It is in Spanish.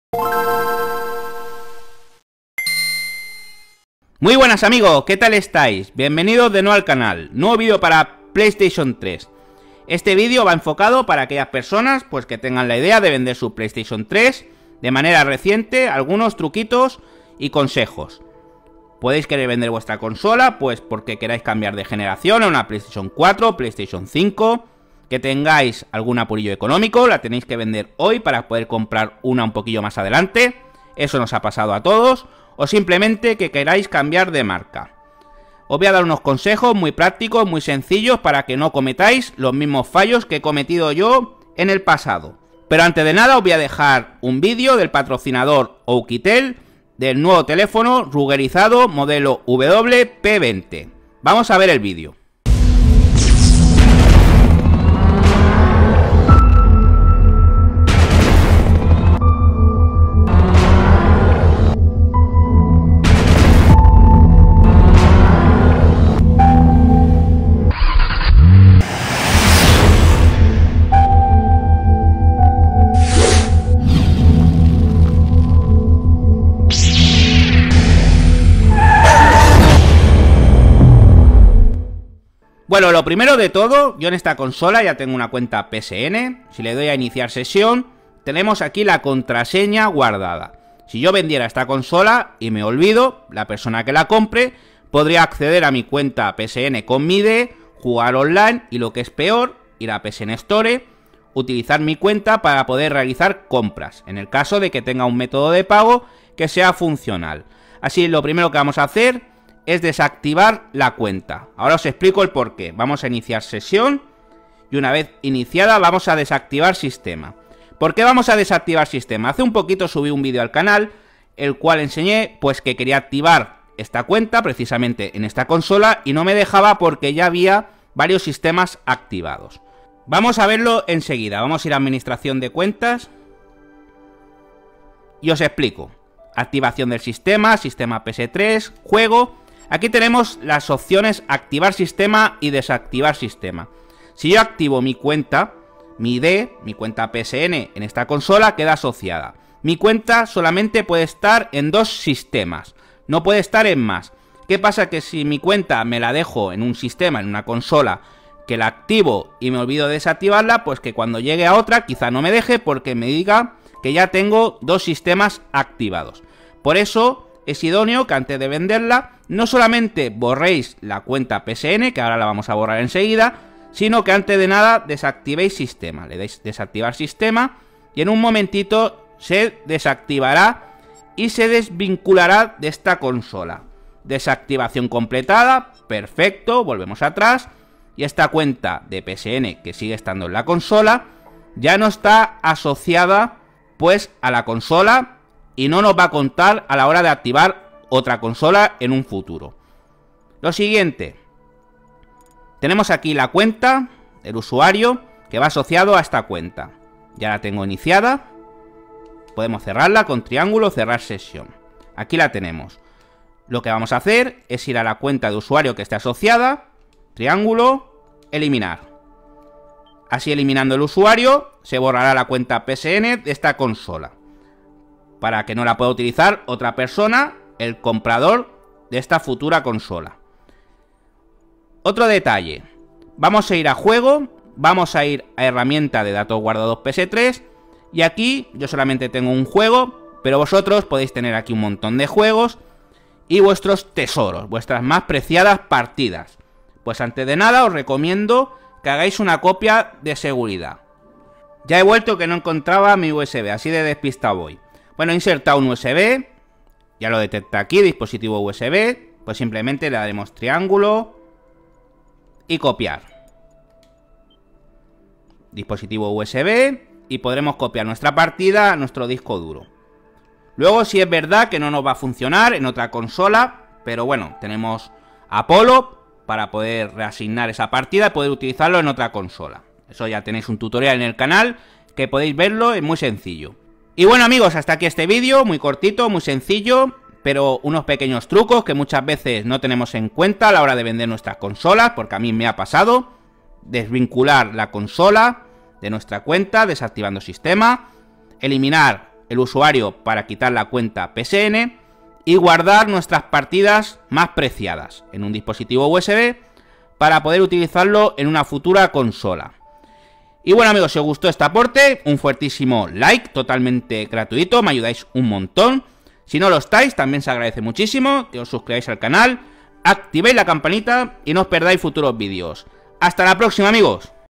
Muy buenas amigos, ¿qué tal estáis? Bienvenidos de nuevo al canal, nuevo vídeo para PlayStation 3. Este vídeo va enfocado para aquellas personas pues que tengan la idea de vender su PlayStation 3 de manera reciente, algunos truquitos y consejos. Podéis querer vender vuestra consola pues porque queráis cambiar de generación a una PlayStation 4, PlayStation 5, que tengáis algún apurillo económico, la tenéis que vender hoy para poder comprar una un poquillo más adelante, eso nos ha pasado a todos. O simplemente que queráis cambiar de marca. Os voy a dar unos consejos muy prácticos, muy sencillos para que no cometáis los mismos fallos que he cometido yo en el pasado. Pero antes de nada os voy a dejar un vídeo del patrocinador Oukitel del nuevo teléfono rugerizado modelo WP20. Vamos a ver el vídeo. Bueno, lo primero de todo, yo en esta consola ya tengo una cuenta PSN. Si le doy a iniciar sesión, tenemos aquí la contraseña guardada. Si yo vendiera esta consola y me olvido, la persona que la compre podría acceder a mi cuenta PSN con mi ID, jugar online y lo que es peor, ir a PSN Store, utilizar mi cuenta para poder realizar compras, en el caso de que tenga un método de pago que sea funcional. Así, lo primero que vamos a hacer es desactivar la cuenta. Ahora os explico el porqué. Vamos a iniciar sesión y una vez iniciada vamos a desactivar sistema. ¿Por qué vamos a desactivar sistema? Hace un poquito subí un vídeo al canal, el cual enseñé pues que quería activar esta cuenta precisamente en esta consola y no me dejaba porque ya había varios sistemas activados. Vamos a verlo enseguida. Vamos a ir a administración de cuentas y os explico. Activación del sistema, sistema PS3, juego. Aquí tenemos las opciones activar sistema y desactivar sistema. Si yo activo mi cuenta, mi ID, mi cuenta PSN en esta consola queda asociada. Mi cuenta solamente puede estar en dos sistemas, no puede estar en más. ¿Qué pasa? Que si mi cuenta me la dejo en un sistema, en una consola, que la activo y me olvido de desactivarla, pues que cuando llegue a otra quizá no me deje porque me diga que ya tengo dos sistemas activados. Por eso es idóneo que antes de venderla no solamente borréis la cuenta PSN, que ahora la vamos a borrar enseguida, sino que antes de nada desactivéis sistema. Le dais desactivar sistema y en un momentito se desactivará y se desvinculará de esta consola. Desactivación completada, perfecto, volvemos atrás y esta cuenta de PSN que sigue estando en la consola ya no está asociada pues a la consola y no nos va a contar a la hora de activar otra consola en un futuro. Lo siguiente, tenemos aquí la cuenta del usuario que va asociado a esta cuenta. Ya la tengo iniciada. Podemos cerrarla con triángulo, cerrar sesión. Aquí la tenemos. Lo que vamos a hacer es ir a la cuenta de usuario que esté asociada, triángulo, eliminar. Así, eliminando el usuario, se borrará la cuenta PSN de esta consola, para que no la pueda utilizar otra persona, el comprador de esta futura consola. Otro detalle, vamos a ir a juego, vamos a ir a herramienta de datos guardados PS3 y aquí yo solamente tengo un juego, pero vosotros podéis tener aquí un montón de juegos y vuestros tesoros, vuestras más preciadas partidas. Pues antes de nada os recomiendo que hagáis una copia de seguridad. Ya he vuelto que no encontraba mi USB, así de despistado voy. Bueno, he insertado un USB, ya lo detecta aquí, dispositivo USB, pues simplemente le daremos triángulo y copiar. Dispositivo USB y podremos copiar nuestra partida a nuestro disco duro. Luego, si es verdad que no nos va a funcionar en otra consola, pero bueno, tenemos Apollo para poder reasignar esa partida y poder utilizarlo en otra consola. Eso ya tenéis un tutorial en el canal que podéis verlo, es muy sencillo. Y bueno amigos, hasta aquí este vídeo, muy cortito, muy sencillo, pero unos pequeños trucos que muchas veces no tenemos en cuenta a la hora de vender nuestras consolas, porque a mí me ha pasado. Desvincular la consola de nuestra cuenta, desactivando sistema, eliminar el usuario para quitar la cuenta PSN y guardar nuestras partidas más preciadas en un dispositivo USB para poder utilizarlo en una futura consola. Y bueno amigos, si os gustó este aporte, un fuertísimo like, totalmente gratuito, me ayudáis un montón. Si no lo estáis, también se agradece muchísimo que os suscribáis al canal, activéis la campanita y no os perdáis futuros vídeos. ¡Hasta la próxima amigos!